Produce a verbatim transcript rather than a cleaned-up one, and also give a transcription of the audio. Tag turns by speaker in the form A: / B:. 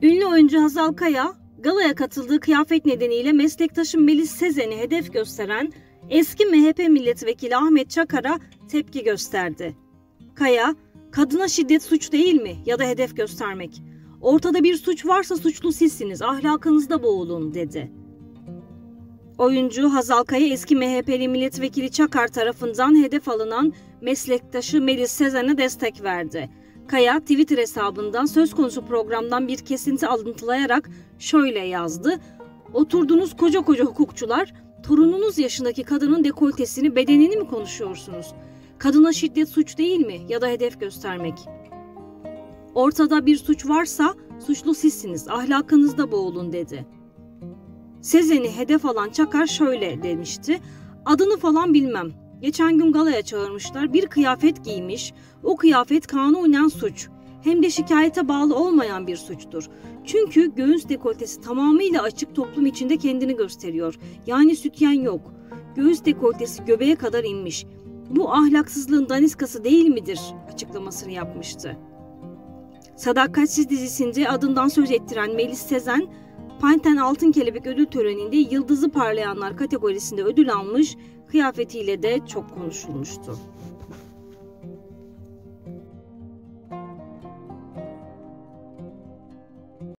A: Ünlü oyuncu Hazal Kaya, galaya katıldığı kıyafet nedeniyle meslektaşı Melis Sezen'i hedef gösteren eski M H P milletvekili Ahmet Çakar'a tepki gösterdi. Kaya, "Kadına şiddet suç değil mi ya da hedef göstermek? Ortada bir suç varsa suçlu sizsiniz, ahlakınızda boğulun," dedi. Oyuncu Hazal Kaya, eski M H P'li milletvekili Çakar tarafından hedef alınan meslektaşı Melis Sezen'e destek verdi. Kaya, Twitter hesabından söz konusu programdan bir kesinti alıntılayarak şöyle yazdı: "Oturdunuz koca koca hukukçular, torununuz yaşındaki kadının dekoltesini, bedenini mi konuşuyorsunuz? Kadına şiddet suç değil mi ya da hedef göstermek? Ortada bir suç varsa suçlu sizsiniz, ahlakınızda boğulun," dedi. Sezen'i hedef alan Çakar şöyle demişti: "Adını falan bilmem. Geçen gün galaya çağırmışlar, bir kıyafet giymiş. O kıyafet kanunen suç. Hem de şikayete bağlı olmayan bir suçtur. Çünkü göğüs dekoltesi tamamıyla açık, toplum içinde kendini gösteriyor. Yani sütyen yok. Göğüs dekoltesi göbeğe kadar inmiş. Bu ahlaksızlığın daniskası değil midir?" açıklamasını yapmıştı. Sadakatsiz dizisinde adından söz ettiren Melis Sezen, Panten Altın Kelebek ödül töreninde Yıldızı Parlayanlar kategorisinde ödül almış, kıyafetiyle de çok konuşulmuştu.